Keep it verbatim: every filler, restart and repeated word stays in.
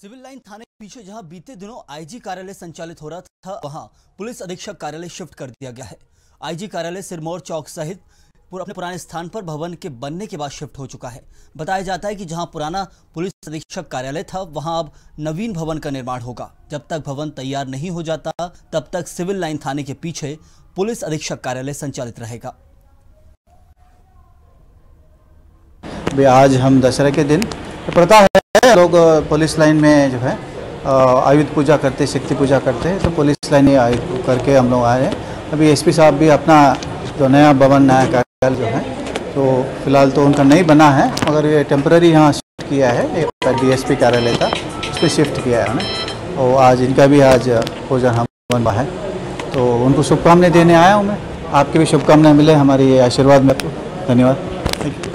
Civil line थाने के पीछे जहां बीते दिनों आईजी कार्यालय संचालित हो रहा था, वहां पुलिस अधीक्षक कार्यालय शिफ्ट कर दिया गया है। आईजी कार्यालय सिरमौर चौक सहित अपने पुराने स्थान पर भवन के बनने के बाद शिफ्ट हो चुका है। बताया जाता है कि जहां पुराना पुलिस अधीक्षक कार्यालय था, वहां अब नवीन भवन का निर्माण होगा। जब तक भवन तैयार नहीं हो जाता, तब तक सिविल लाइन थाने के पीछे पुलिस अधीक्षक कार्यालय संचालित रहेगा। आज हम दशहरा के दिन प्रथा है, लोग पुलिस लाइन में जो है आयुध पूजा करते, शक्ति पूजा करते हैं, तो पुलिस लाइन ही आयुध करके हम लोग आए हैं। अभी एसपी साहब भी अपना जो नया भवन, नया कार्यालय जो है, तो फिलहाल तो उनका नहीं बना है, मगर ये टेम्पररी यहाँ शिफ्ट किया है। एक डीएसपी कार्यालय था, उस पर शिफ्ट किया है उन्हें, और आज इनका भी आज भोजन हम बन रहा है, तो उनको शुभकामनाएं देने आया हूँ मैं। आपकी भी शुभकामनाएं मिले, हमारी आशीर्वाद में। धन्यवाद।